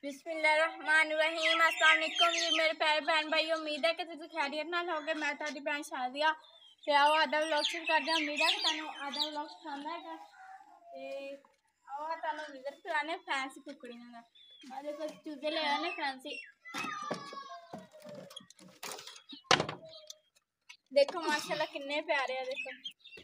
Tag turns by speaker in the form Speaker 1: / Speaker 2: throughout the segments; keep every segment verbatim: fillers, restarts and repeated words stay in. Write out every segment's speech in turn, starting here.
Speaker 1: बिस्मिल्लाहिर्रहमानिर्रहीम। अस्सलाम वालेकुम जी मेरे प्यारे बहन भाई, उम्मीद है कि तुम खैरियत नाल होगे। मैं तुहाडी भैन शादिया ते आओ आधा व्लॉग शुरू करदे हां। उम्मीद है कि तुहानू आधा व्लॉग पसंद आएगा ते आओ तुहानू विजिट कराने फैंसी कुकड़ियां दा। आ देखो चूजे ले आए ने फैंसी, देखो माशाल्लाह किन्ने प्यारे है। देखो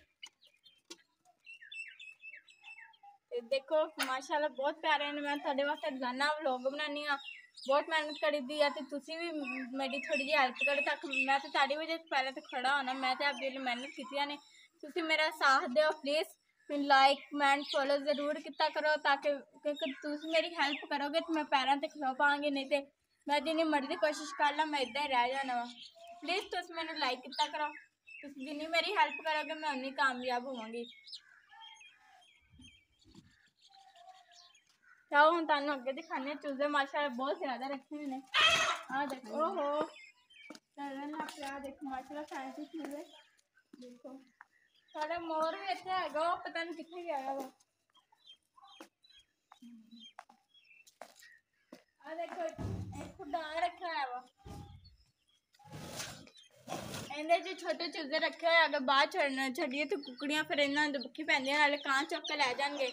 Speaker 1: देखो माशाल्लाह बहुत प्यारे ने। मैं तुहाडे वास्ते रोजाना व्लॉग बनानी हाँ, बहुत मेहनत करी दी है। तुसी भी मेरी थोड़ी जी हेल्प करो तक मैं तो तुहाडी वजह से पहले तो खड़ा होना। मैं तो आपके लिए मेहनत की ने, तुसी मेरा साथ दो प्लीज़। फिर लाइक कमेंट फॉलो जरूर किया करो ताकि क्योंकि तुम मेरी हेल्प करोगे तो मैं पैरों से खलो पाँगी, नहीं तो मैं जिन्नी मर्जी कोशिश कर ला मैं इदा ही रह जाना वा। प्लीज़ तुम मैंने लाइक किया करो, तुम जिन्नी मेरी हेल्प करोगे मैं उन्नी कामयाब होवांगी। आओ हम तुहानू अगे दिखाने चूजे माशाल्लाह बहुत ज्यादा रखे हुए ने। आ देखो ओहो देखो माशाल्लाह फैंसी चूजे। देखो सारा मोर भी इत्थे हैगा, वो पता नहीं कित्थे गया वो। आ देखो एक खुदा रखा है वो, इन्हें जो छोटे चूजे रखे हुए अगर बाहर छड़ना छड़िए तो कुकड़ियां फिर इन्होंने दुबकी पैंदी नाले कां चुक के लै जाएंगे।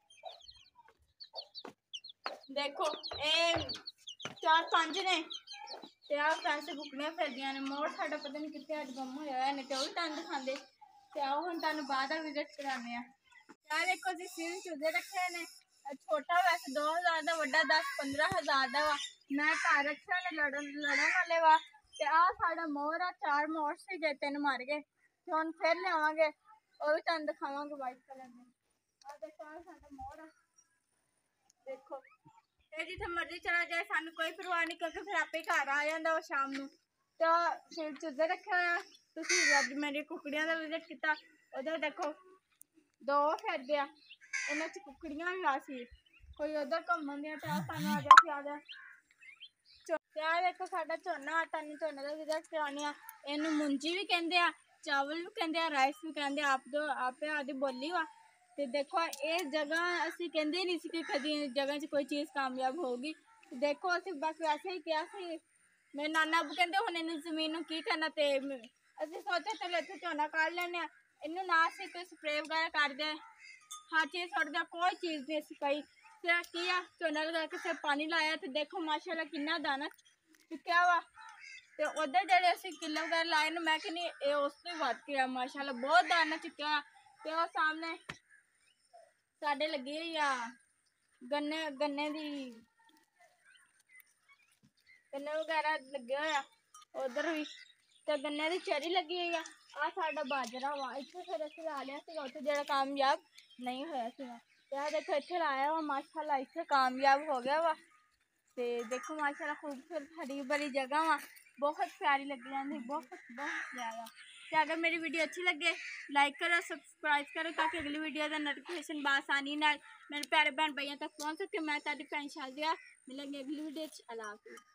Speaker 1: देखो ए चार पांच ने ते आ फैंसी कुकड़ियां फिरदियां ने। मोर साडा पता नहीं कित्थे अज गुम होया है, नहीं ते ओह भी तुहानू दिखांदे। ते आओ हुण तुहानू बाद विजिट कराने आ। यार देखो जी सील चूजे रखे ने, छोटा वैसे दो हजार का, वड्डा दस पंद्रह हजार का वा। मैं घर रखे ने लड़न लड़न वाले वा। ते आ साडा मोर आ, चार मोर सी गए, तीन मर गए ते हुण फिर लियावांगे, ओह भी तुहानू दिखावांगे वाइट कलर दे। आ देखो आ साडा मोर आ, देखो ये जिथे मर्जी चला जाए सानू कोई परवाह नहीं क्योंकि फिर आपे घर आ जाता वो शाम नू। तो सील चूजे रखे हुए हैं, तुसीं मेरी कुकड़ियां का विजिट किया। उधर देखो दो फिर गया, इन्हें च कुकड़ियां भी आ सी, कोई उधर घूमन दिया तो सानू आ जा आ जा। आ देखो साडा झोना, तुहानू झोने का विजिट कराने आ। इनू मुंजी भी कहंदे आ, चावल भी कहंदे आ, राइस भी कहंदे आ, आप दो आपे आदि बोली वा। ते देखो ये जगह असी कहंदे नहीं सी कि कदी जगह च कोई चीज़ कामयाब होगी। देखो असी बस वैसे ही किया सी, मेरे नाना अबू कहंदे हुण इन्नी जमीन नू की करना, ते असी सोचा चलो इत्थे झोना काढ़ लैने आ। इन्नू ना असी कोई स्प्रे वगैरह करदे, हर चीज़ सुट्टदे, कोई चीज़ नहीं असी कई सिर्फ किया झोना लगा के सिर्फ पानी लाया। तो देखो माशाल्लाह किन्ना दाना चुक्या वा। ते उधर जेह्ड़े असी किले वगैरह लाए ने, मैं कहनी ये उस तो वध गया माशाल्लाह, बहुत दाना चुक्या। ते ओह सामने साडे लगी हुई आ गन्ने गन्ने दी गन्ने वगैरह लगे हुए आ उधर भी, तो गन्ने दी चरी लगी हुई आ। आ साडा बाजरा वा, इत्थे फिर असीं ला लिया सीगा, उत्थे जेह्ड़ा कामयाब नहीं होया सीगा। ते आ देखो इत्थे लाया वा माशाल्लाह, इत्थे कामयाब हो गया वा। ते देखो माशाल्लाह खूबसूरत हरी भरी जगह वा, बहुत प्यारी लगी जाती, बहुत बहुत ज़्यादा। तो अगर मेरी वीडियो अच्छी लगे लाइक करो सब्सक्राइब करो ताकि अगली वीडियो का नोटिफिकेशन बसानी नाल मेरे प्यारे बहन भाइयों तक पहुँच सके। मैं तुहाडी भैन शादिया, मिलेंगे अगली वीडियो च। अल्लाह हाफिज़।